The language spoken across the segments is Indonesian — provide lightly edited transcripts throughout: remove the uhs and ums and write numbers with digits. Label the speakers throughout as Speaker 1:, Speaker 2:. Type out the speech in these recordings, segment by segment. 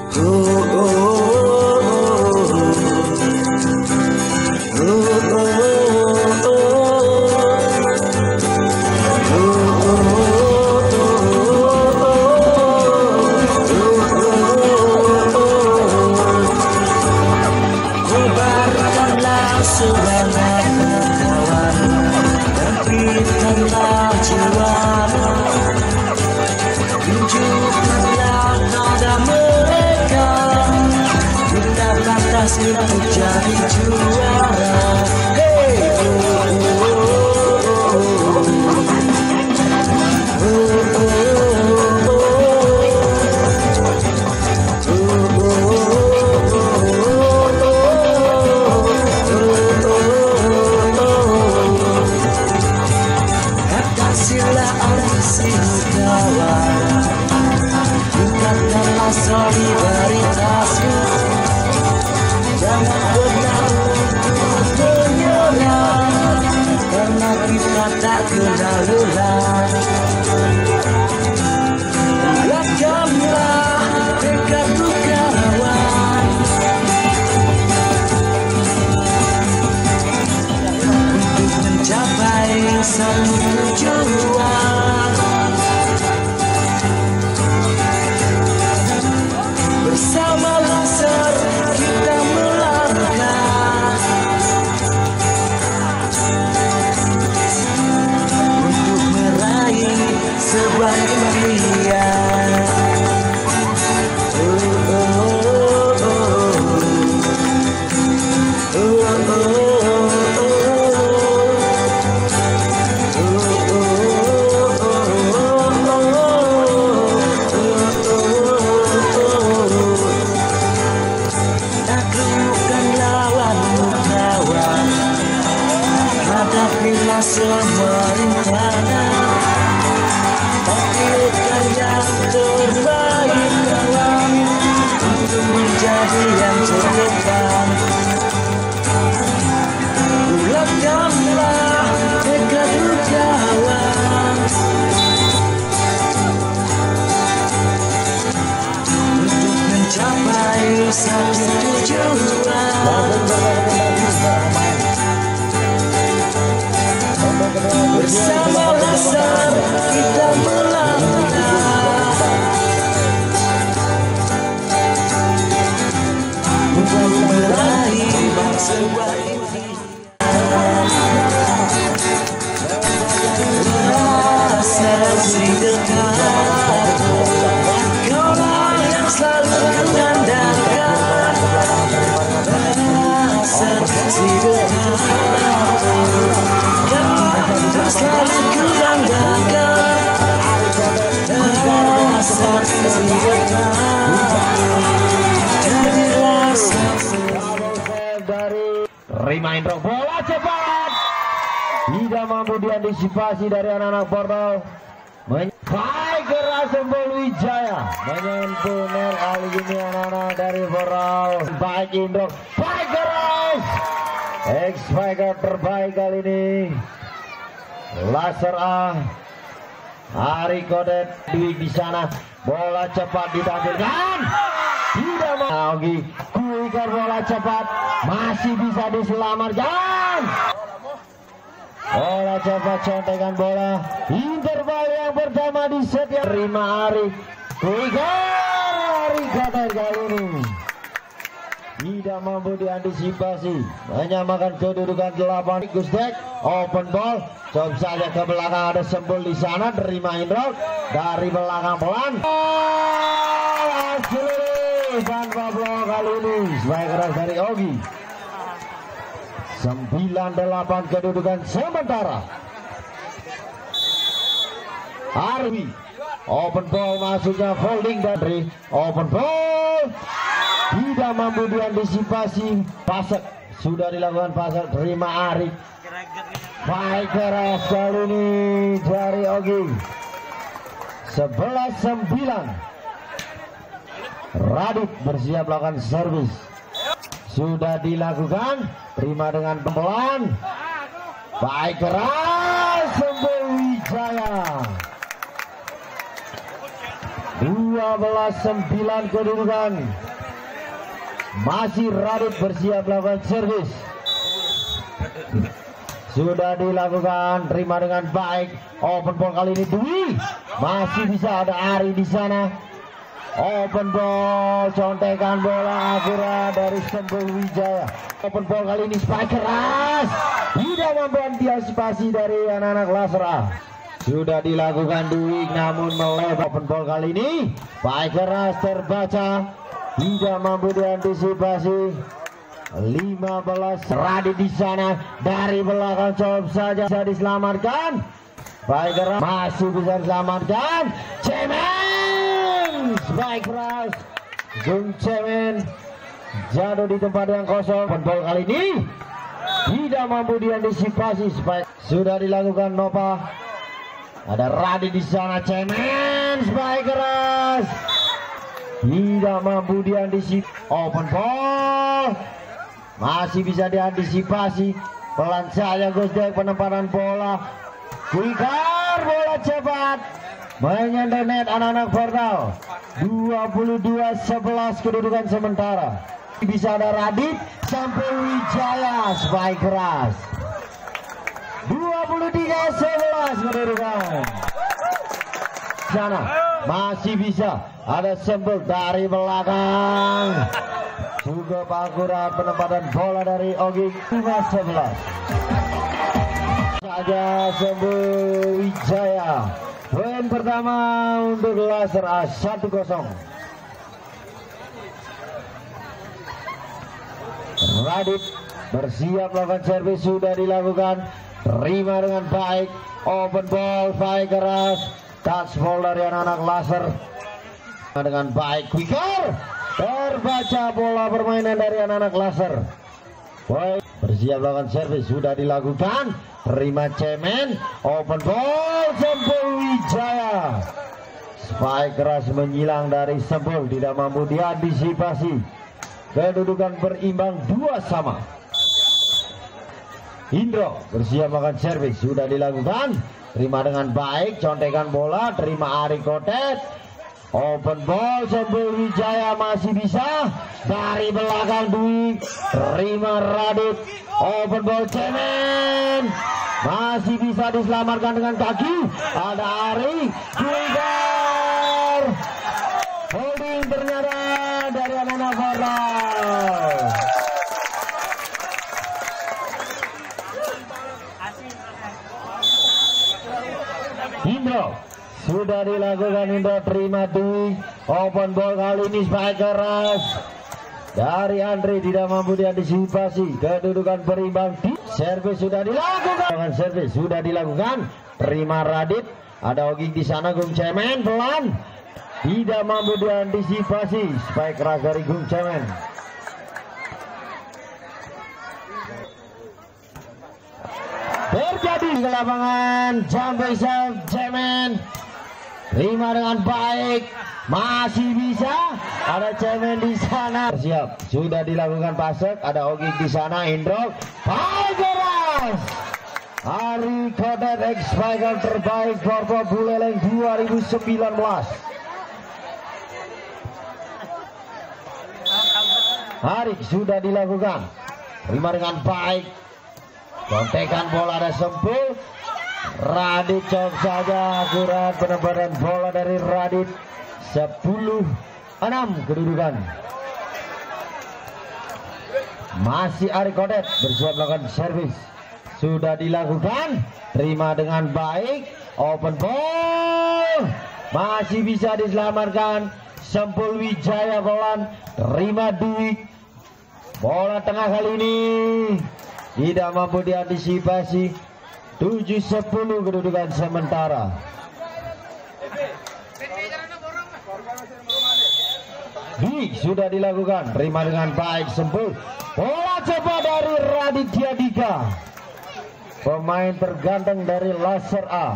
Speaker 1: Untuk jadi juara. Katakanlah ambisi kawan, tingkatkanlah solidaritasmu. Jangan pernah menyerah, karena kita tak kenal lelah. Lakukanlah tekadmu kawan, untuk mencapai satu tujuan. Bersama laser kita melangkah untuk meraih sebuah impian. Hadapilah semua rintangan, taklukkan yang terbaik kawan, untuk menjadi yang terdepan. Bulatkanlah tekadmu kawan, untuk mencapai satu tujuan. Bersama laser kita melangkah untuk meraih sebuah impian. Rasa si dekat, kaulah yang selalu mengandalkan. Rasa si dekat, selalu kubanggakan. Rasa si dekat, jadilah
Speaker 2: dari Reminder, bola cepat tidak mampu diantisipasi dari anak-anak portal. Baik keras Wijaya menyentuh net kali ini anak-anak dari portal. Baik Indro, baik keras X-Fighter terbaik kali ini. Laser A Ari Kodet di sana, bola cepat ditampilkan, tidak mau kuikan bola cepat, masih bisa diselamatkan. Bola cepat contekan bola, interval yang pertama di set yang terima Ari kuikan. Ari Kodet kali ini tidak mampu diantisipasi, menyamakan kedudukan 8. Gusdek open ball, coba saja ke belakang, ada Sembul di sana, terima Indro dari belakang pelan. Tanpa blok kali ini sebagai keras dari Ogi. 9-8 kedudukan sementara. Arwi open ball, masuknya folding dari open ball, tidak mampu diantisipasi. Pasek sudah dilakukan, pasek terima Arif. Baik keras kali ini dari Ogi. 11-9. Radit bersiap melakukan servis, sudah dilakukan, terima dengan pelan. Baik keras Sembul Wijaya. 12-9 kedudukan. Masih Radit bersiap melakukan servis. Sudah dilakukan, terima dengan baik. Open ball kali ini Dwi. Masih bisa ada Ari di sana. Open ball, contekan bola akurat dari Sembul Wijaya. Open ball kali ini spike keras. Tidak mampu antisipasi dari anak-anak laser A. Sudah dilakukan Dwi namun melebar. Open ball kali ini spike keras terbaca. Tidak mampu diantisipasi. 15 Radit di sana dari belakang coba saja bisa diselamatkan. Baik keras masih bisa diselamatkan. Cemen baik keras. Gung Cemen jatuh di tempat yang kosong. Ball kali ini tidak mampu diantisipasi. Sudah dilakukan Nova. Ada Radit di sana. Cemen baik keras. Tidak mampu diantisipasi. Open ball masih bisa diantisipasi. Pelan saja Gosdek penempatan bola. Quicker bola cepat menyentuh net anak-anak portal. 22-11 kedudukan sementara. Bisa ada Radit sampai Wijaya spike keras. 23-11 kedudukan. Sana masih bisa ada Sembul dari belakang. Juga akurat penempatan bola dari Ogi. 5-11 saja Sembul Wijaya. Poin pertama untuk laser A 1-0. Radit bersiap melakukan servis sudah dilakukan. Terima dengan baik. Open ball baik keras. Touch ball dari anak-anak laser. Dengan baik Quicker. Terbaca bola permainan dari anak-anak laser. Boy bersiap melakukan servis sudah dilakukan. Terima Cemen. Open ball Sembul Wijaya. Spike keras menyilang dari Sembul. Tidak mampu diantisipasi. Kedudukan berimbang 2-2. Indro bersiap melakukan servis sudah dilakukan. Terima dengan baik. Contekan bola. Terima Ari Kotet. Open ball Sembul Wijaya masih bisa dari belakang Dwi. Terima Radit. Open ball Cemen masih bisa diselamatkan dengan kaki. Ada Ari. Quicker holding ternyata dari anak-anak Portal. Indro sudah dilakukan. Indro terima Dwi. Open ball kali ini spike keras dari Andre tidak mampu diantisipasi. Kedudukan berimbang. Servis sudah dilakukan. Servis sudah dilakukan. Terima Radit. Ada Ogi di sana. Gung Cemen pelan. Tidak mampu diantisipasi. Spike keras dari Gung Cemen. Terjadi ke lapangan. Jump shot Cemen. Terima dengan baik. Masih bisa. Ada Cemen di sana. Siap. Sudah dilakukan pasek. Ada Ogi di sana. Indro. Pageras. Ari Kodet X-Spiker terbaik Porto Buleleng 2019. Ari sudah dilakukan. Terima dengan baik. Contekan bola ada Sembul. Radit cok saja akurat penempatan bola dari Radit. 10-6 kedudukan. Masih Ari Kodet bersiap melakukan servis. Sudah dilakukan. Terima dengan baik. Open ball. Masih bisa diselamatkan. Sembul Wijaya pelan. Terima Dwi. Bola tengah kali ini tidak mampu diantisipasi. 7-10 kedudukan sementara. Sudah dilakukan. Terima dengan baik Sembul. Bola coba dari Raditya Dika. Pemain terganteng dari Laser A.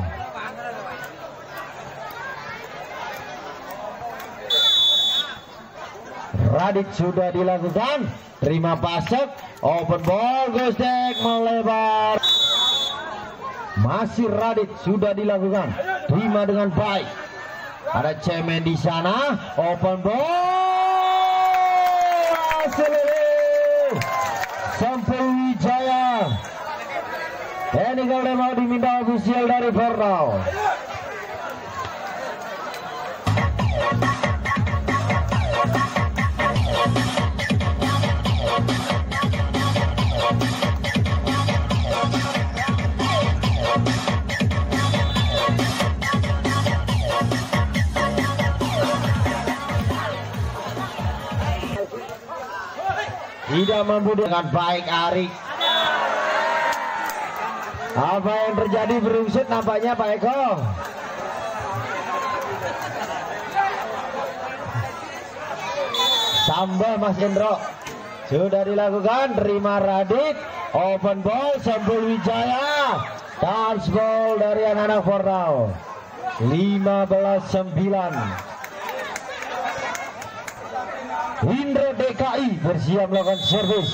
Speaker 2: Radit sudah dilakukan. Terima pasek. Open ball. Gosdek melebar. Masih Radit sudah dilakukan. Terima dengan baik. Ada cemen di sana, open ball, Sampul Wijaya. Ini kalau mau diminta ofisial dari Fornal. Tidak mampu dengan baik Arik. Apa yang terjadi berusut nampaknya Pak Eko? Sambal Mas Indro. Sudah dilakukan, terima Radit. Open ball Sampul Wijaya. Touch ball dari anak-anak Fornal. 15-9. Indro DKI bersiap melakukan servis.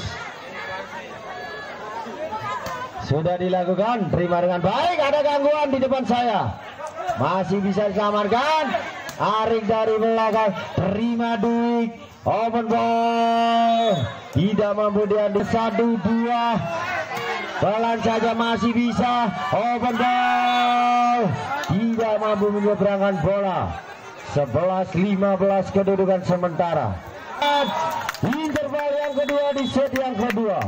Speaker 2: Sudah dilakukan, terima dengan baik. Ada gangguan di depan saya. Masih bisa diselamatkan. Arik dari belakang, terima Dwi. Open ball. Tidak mampu diambil 1-2. Pelan saja masih bisa. Open ball. Tidak mampu menyeberangkan bola. 11-15 kedudukan sementara. Interval yang kedua di set yang kedua.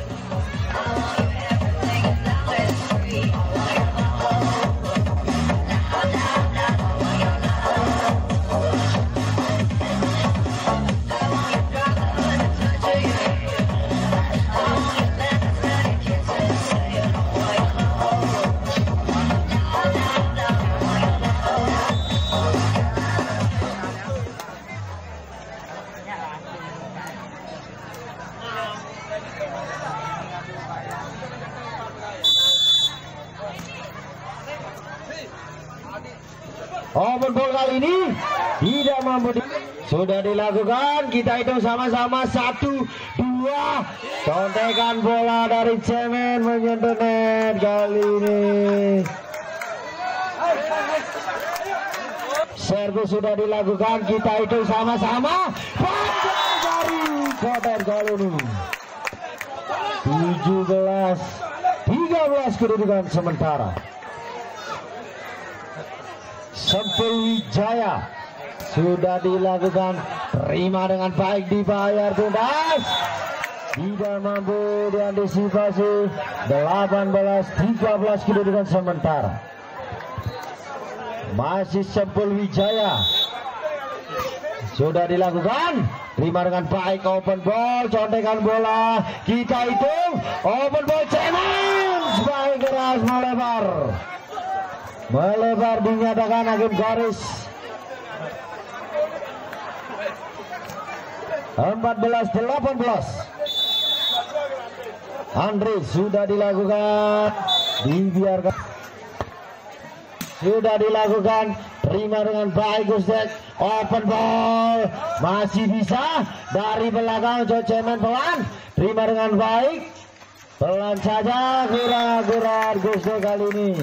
Speaker 2: Open ball kali ini tidak mampu sudah dilakukan. Kita hitung sama-sama 1, 2. Contekan bola dari cemen menyentuh net kali ini. Servis sudah dilakukan. Kita hitung sama-sama. Panjang dari Kotor kali ini. 17-13 kedudukan sementara. Sampul Wijaya sudah dilakukan, terima dengan baik, dibayar tuntas. Tidak mampu diantisipasi. 18-13 kedudukan sementara. Masih Sampul Wijaya. Sudah dilakukan, terima dengan baik. Open ball, contekan bola. Kita hitung. Open ball cemen. Sebagai keras melebar. Melebar dinyatakan hakim garis. 14-18. Andre sudah dilakukan, dibiarkan. Sudah dilakukan, terima dengan baik Gustek. Open ball, masih bisa dari belakang Cemen pelan. Terima dengan baik, pelan saja. Kira-kira Gustek kali ini.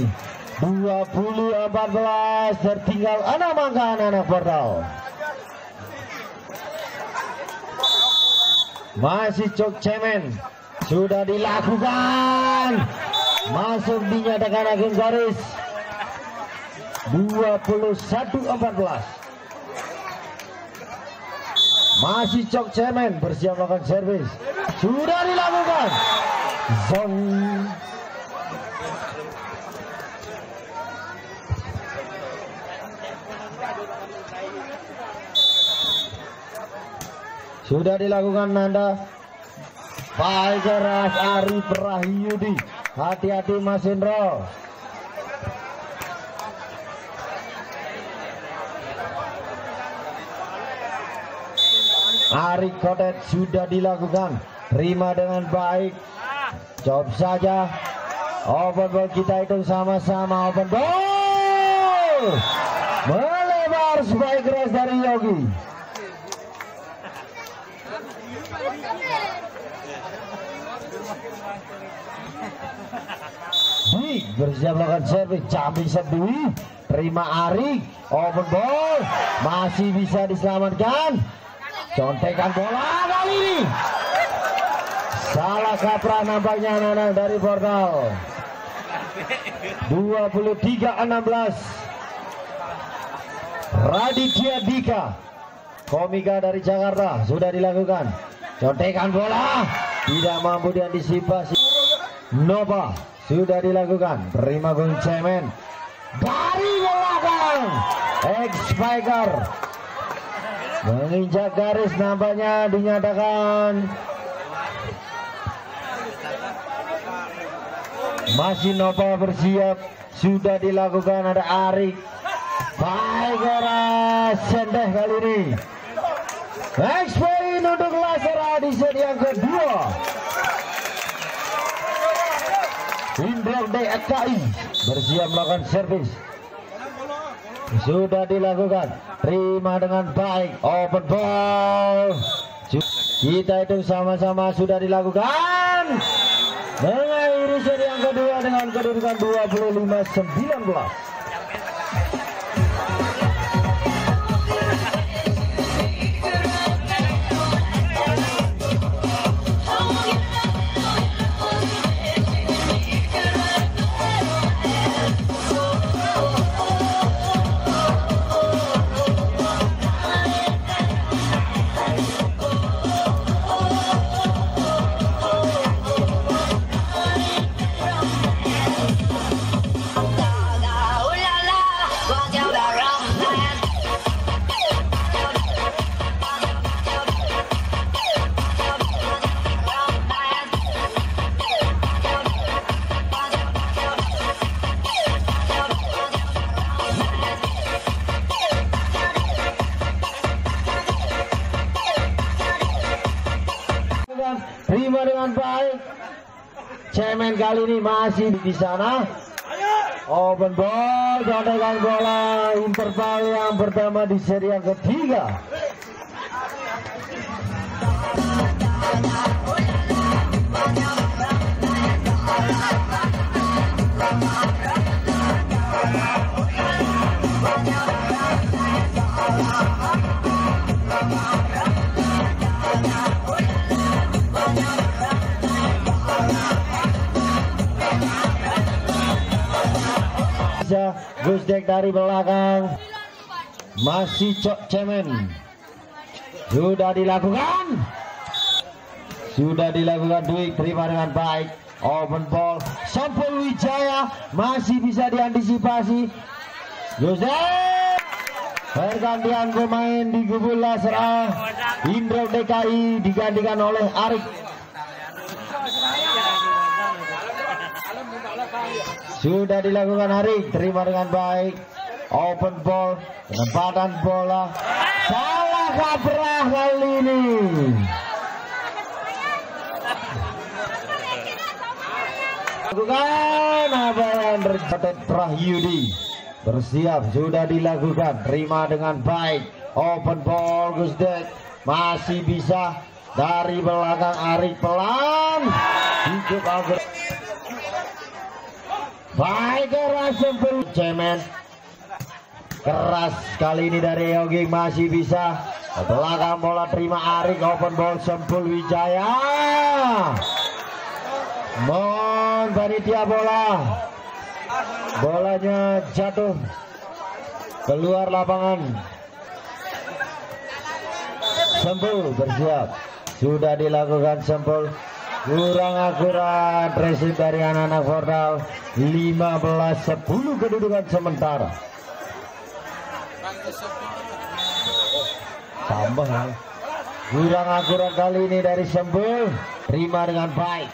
Speaker 2: 20-14, tertinggal 6 angka anak Fornal. Masih Cok Cemen sudah dilakukan, masuk dinyatakan hakim garis. 21-14. Masih Cok Cemen bersiap melakukan servis. Sudah dilakukan. Zone. Sudah dilakukan Nanda. Baik keras Ari Prahyudi. Hati-hati Mas Indro. Ari Kodet sudah dilakukan. Terima dengan baik. Job saja. Open ball kita hitung sama-sama. Open ball. Melebar sebaik keras dari Yogi. bersiap melakukan servis, Cambi Sedui, terima Arik, open ball, masih bisa diselamatkan, contekan bola kali ini, salah kaprah nampaknya anak-anak dari portal. 23-16. Raditya Dika, komika dari Jakarta, sudah dilakukan, contekan bola, tidak mampu diantisipasi. Nova sudah dilakukan, terima gol cemen dari belakang, X-Spiker menginjak garis, nampaknya dinyatakan masih. Nova bersiap, sudah dilakukan, ada Arik, Spiker sendeh kali ini, X-Spiker untuk Lasera di set yang kedua. Indra DKI bersiap melakukan servis, sudah dilakukan, terima dengan baik, open ball, kita itu sama-sama sudah dilakukan, mengakhiri set yang kedua dengan kedudukan 25-19. Terima dengan baik, cemen kali ini masih di sana, open ball, contekan bola, interval yang pertama di seri yang ketiga. Gusdek dari belakang, masih cemen, sudah dilakukan Dwi, terima dengan baik, open ball, Sampul Wijaya masih bisa diantisipasi. Gusdek, pergantian pemain di kubu Lasera, Indra DKI digantikan oleh Arik. Sudah dilakukan Arik, terima dengan baik, open ball, penempatan bola, salah kaprah kali ini. Lakukan apa yang terjadi. Prahyudi bersiap, sudah dilakukan, terima dengan baik, open ball, Gusdek masih bisa dari belakang, Arik pelan, hidup agar baik, keras sempul, cemen keras kali ini dari Yogi, masih bisa belakang bola, terima Arik, open ball, Sempul Wijaya, mohon panitia bolanya jatuh keluar lapangan. Sempul bersiap, sudah dilakukan Sempul, kurang akurat, racing dari anak-anak portal. 15-10 kedudukan sementara. Tambah kurang akurat kali ini dari Sempul, terima dengan baik.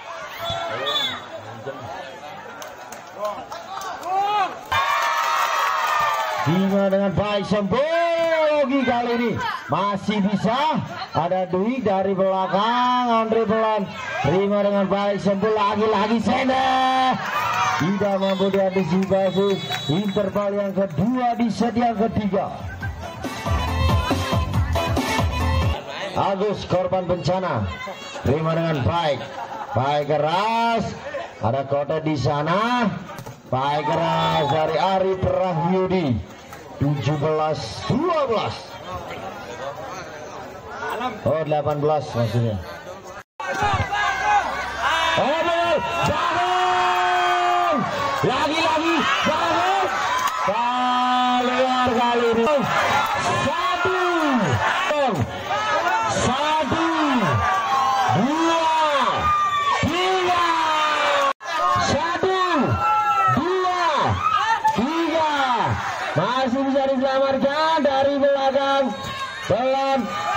Speaker 2: Terima dengan baik Sempul. Yogi kali ini masih bisa, ada Dwi dari belakang, Andre pelan, terima dengan baik Sempul, lagi-lagi sendeh, tidak mampu diantisipasi. Interval yang kedua di set yang ketiga. Agus korban bencana, terima dengan baik, baik keras, ada kota di sana. Baik keras dari Ari Prahyudi. 17-12. Oh 18 maksudnya. Oh benar, bangun. Lagi-lagi bangun. Keluar kali ini. Satu, dua, tiga. Satu, dua, tiga. Masih bisa diselamatkan dari belakang. Dalam